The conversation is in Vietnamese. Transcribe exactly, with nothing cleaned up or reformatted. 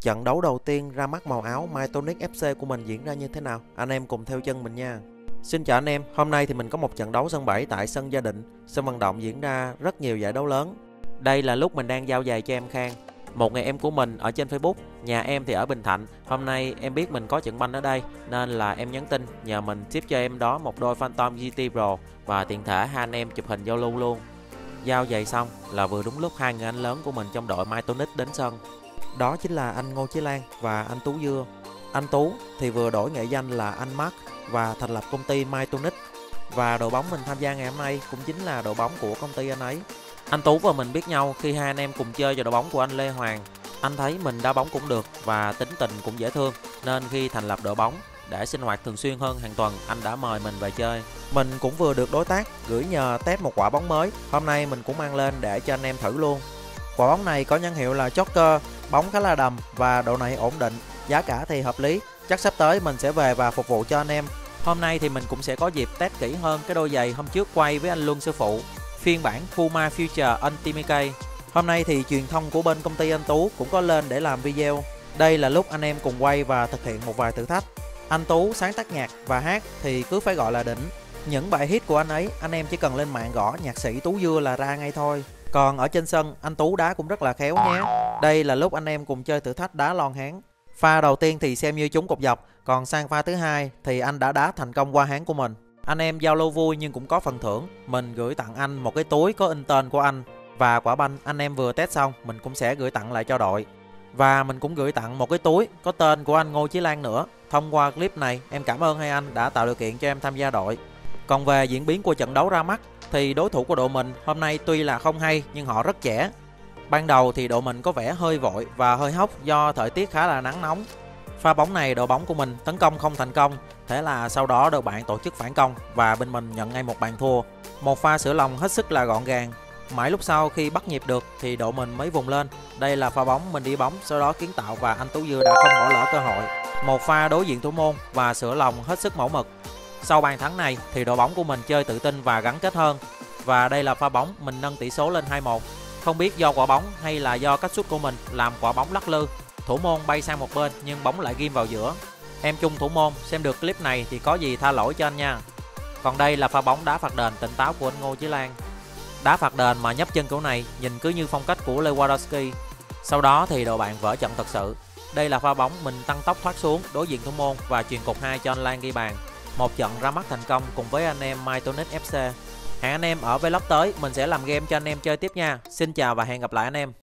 Trận đấu đầu tiên ra mắt màu áo Mytonic ép xê của mình diễn ra như thế nào? Anh em cùng theo chân mình nha. Xin chào anh em, hôm nay thì mình có một trận đấu sân bảy tại sân Gia Định. Sân vận động diễn ra rất nhiều giải đấu lớn. Đây là lúc mình đang giao giày cho em Khang, một người em của mình ở trên Facebook. Nhà em thì ở Bình Thạnh. Hôm nay em biết mình có trận banh ở đây nên là em nhắn tin nhờ mình ship cho em đó một đôi Phantom giê tê Pro và tiện thể hai anh em chụp hình giao lưu luôn. Giao giày xong là vừa đúng lúc hai người anh lớn của mình trong đội Mytonic đến sân. Đó chính là anh Ngô Chí Lan và anh Tú Dưa. Anh Tú thì vừa đổi nghệ danh là anh Mark và thành lập công ty Mytonic. Và đội bóng mình tham gia ngày hôm nay cũng chính là đội bóng của công ty anh ấy. Anh Tú và mình biết nhau khi hai anh em cùng chơi vào đội bóng của anh Lê Hoàng. Anh thấy mình đá bóng cũng được và tính tình cũng dễ thương, nên khi thành lập đội bóng để sinh hoạt thường xuyên hơn hàng tuần, anh đã mời mình về chơi. Mình cũng vừa được đối tác gửi nhờ test một quả bóng mới. Hôm nay mình cũng mang lên để cho anh em thử luôn. Quả bóng này có nhãn hiệu là Joker, bóng khá là đầm và độ này ổn định, giá cả thì hợp lý. Chắc sắp tới mình sẽ về và phục vụ cho anh em. Hôm nay thì mình cũng sẽ có dịp test kỹ hơn cái đôi giày hôm trước quay với anh Luân sư phụ, phiên bản Puma Future Ultimate. Hôm nay thì truyền thông của bên công ty anh Tú cũng có lên để làm video. Đây là lúc anh em cùng quay và thực hiện một vài thử thách. Anh Tú sáng tác nhạc và hát thì cứ phải gọi là đỉnh. Những bài hit của anh ấy, anh em chỉ cần lên mạng gõ nhạc sĩ Tú Dưa là ra ngay thôi. Còn ở trên sân, anh Tú đá cũng rất là khéo nhé. Đây là lúc anh em cùng chơi thử thách đá lon háng. Pha đầu tiên thì xem như trúng cột dọc, còn sang pha thứ hai thì anh đã đá thành công qua háng của mình. Anh em giao lưu vui nhưng cũng có phần thưởng. Mình gửi tặng anh một cái túi có in tên của anh. Và quả banh anh em vừa test xong, mình cũng sẽ gửi tặng lại cho đội. Và mình cũng gửi tặng một cái túi có tên của anh Ngô Chí Lan nữa. Thông qua clip này, em cảm ơn hai anh đã tạo điều kiện cho em tham gia đội. Còn về diễn biến của trận đấu ra mắt thì đối thủ của đội mình hôm nay tuy là không hay nhưng họ rất trẻ. Ban đầu thì đội mình có vẻ hơi vội và hơi hóc do thời tiết khá là nắng nóng. Pha bóng này đội bóng của mình tấn công không thành công, thế là sau đó đội bạn tổ chức phản công và bên mình nhận ngay một bàn thua. Một pha sửa lòng hết sức là gọn gàng. Mãi lúc sau khi bắt nhịp được thì đội mình mới vùng lên. Đây là pha bóng mình đi bóng, sau đó kiến tạo và anh Tú Dưa đã không bỏ lỡ cơ hội. Một pha đối diện thủ môn và sửa lòng hết sức mẫu mực. Sau bàn thắng này thì đội bóng của mình chơi tự tin và gắn kết hơn. Và đây là pha bóng mình nâng tỷ số lên hai một. Không biết do quả bóng hay là do cách sút của mình làm quả bóng lắc lư. Thủ môn bay sang một bên nhưng bóng lại ghim vào giữa. Em chung thủ môn xem được clip này thì có gì tha lỗi cho anh nha. Còn đây là pha bóng đá phạt đền tỉnh táo của anh Ngô Chí Lan. Đá phạt đền mà nhấp chân kiểu này nhìn cứ như phong cách của Lewandowski. Sau đó thì đội bạn vỡ trận thật sự. Đây là pha bóng mình tăng tốc thoát xuống đối diện thủ môn và truyền cột hai cho anh Lan ghi bàn. Một trận ra mắt thành công cùng với anh em Mytonic ép xê. Hẹn anh em ở vlog tới, mình sẽ làm game cho anh em chơi tiếp nha. Xin chào và hẹn gặp lại anh em.